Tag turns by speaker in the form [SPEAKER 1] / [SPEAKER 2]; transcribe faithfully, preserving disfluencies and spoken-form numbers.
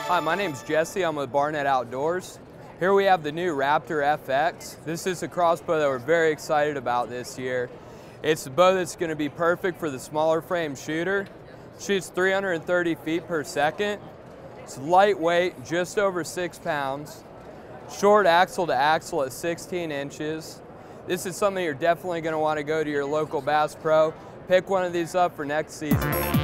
[SPEAKER 1] Hi, my name's Jesse. I'm with Barnett Outdoors. Here we have the new Raptor F X. This is a crossbow that we're very excited about this year. It's a bow that's going to be perfect for the smaller frame shooter. Shoots three hundred thirty feet per second. It's lightweight, just over six pounds. Short axle to axle at sixteen inches. This is something you're definitely going to want to go to your local Bass Pro. Pick one of these up for next season.